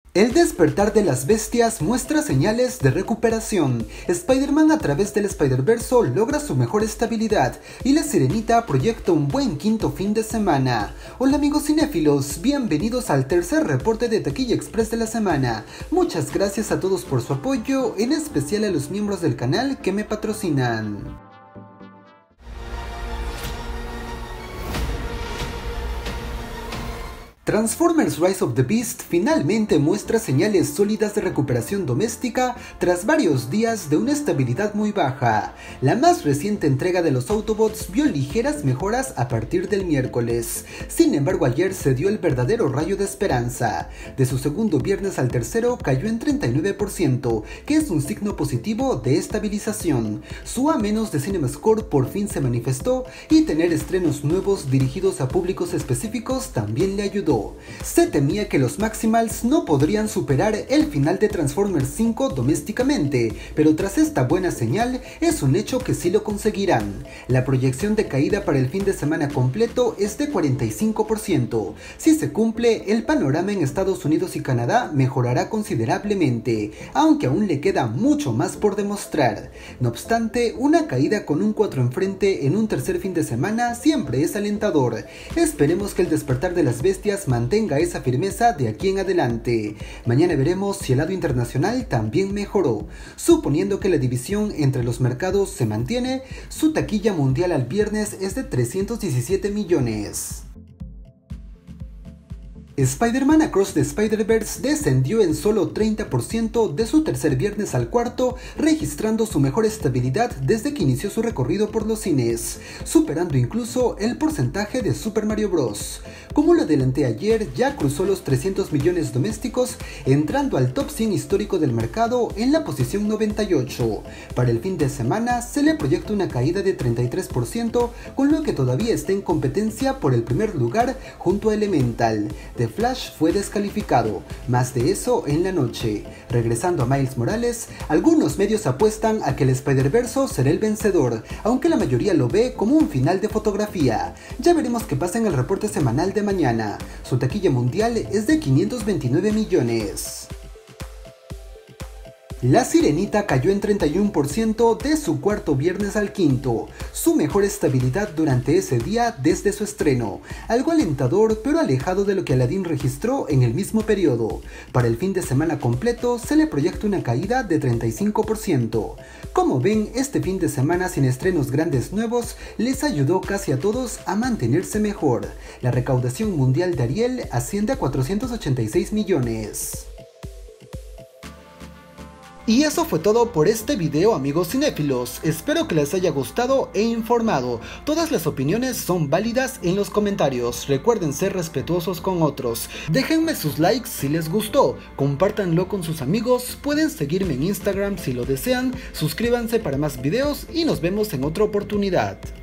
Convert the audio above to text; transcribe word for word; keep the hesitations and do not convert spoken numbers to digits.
El despertar de las bestias muestra señales de recuperación. Spider-Man a través del Spider-Verse logra su mejor estabilidad y la Sirenita proyecta un buen quinto fin de semana. Hola amigos cinéfilos, bienvenidos al tercer reporte de Taquilla Express de la semana. Muchas gracias a todos por su apoyo, en especial a los miembros del canal que me patrocinan. Transformers Rise of the Beast finalmente muestra señales sólidas de recuperación doméstica tras varios días de una estabilidad muy baja. La más reciente entrega de los Autobots vio ligeras mejoras a partir del miércoles. Sin embargo, ayer se dio el verdadero rayo de esperanza. De su segundo viernes al tercero cayó en treinta y nueve por ciento, que es un signo positivo de estabilización. Su A- de CinemaScore por fin se manifestó y tener estrenos nuevos dirigidos a públicos específicos también le ayudó. Se temía que los Maximals no podrían superar el final de Transformers cinco domésticamente, pero tras esta buena señal, es un hecho que sí lo conseguirán. La proyección de caída para el fin de semana completo es de cuarenta y cinco por ciento. Si se cumple, el panorama en Estados Unidos y Canadá mejorará considerablemente, aunque aún le queda mucho más por demostrar. No obstante, una caída con un cuatro enfrente en un tercer fin de semana siempre es alentador. Esperemos que el despertar de las bestias mantenga esa firmeza de aquí en adelante. Mañana veremos si el lado internacional también mejoró. Suponiendo que la división entre los mercados se mantiene, su taquilla mundial al viernes es de trescientos diecisiete millones. Spider-Man Across the Spider-Verse descendió en solo treinta por ciento de su tercer viernes al cuarto, registrando su mejor estabilidad desde que inició su recorrido por los cines, superando incluso el porcentaje de Super Mario Bros. Como lo adelanté ayer, ya cruzó los trescientos millones domésticos, entrando al top cien histórico del mercado en la posición noventa y ocho. Para el fin de semana se le proyecta una caída de treinta y tres por ciento, con lo que todavía está en competencia por el primer lugar junto a Elemental. The Flash fue descalificado, más de eso en la noche. Regresando a Miles Morales, algunos medios apuestan a que el Spider-Verse será el vencedor, aunque la mayoría lo ve como un final de fotografía. Ya veremos qué pasa en el reporte semanal de mañana. Su taquilla mundial es de quinientos veintinueve millones. La Sirenita cayó en treinta y uno por ciento de su cuarto viernes al quinto, su mejor estabilidad durante ese día desde su estreno, algo alentador pero alejado de lo que Aladdin registró en el mismo periodo. Para el fin de semana completo se le proyecta una caída de treinta y cinco por ciento. Como ven, este fin de semana sin estrenos grandes nuevos les ayudó casi a todos a mantenerse mejor. La recaudación mundial de Ariel asciende a cuatrocientos ochenta y seis millones. Y eso fue todo por este video, amigos cinéfilos. Espero que les haya gustado e informado. Todas las opiniones son válidas en los comentarios. Recuerden ser respetuosos con otros. Déjenme sus likes si les gustó. Compártanlo con sus amigos. Pueden seguirme en Instagram si lo desean. Suscríbanse para más videos y nos vemos en otra oportunidad.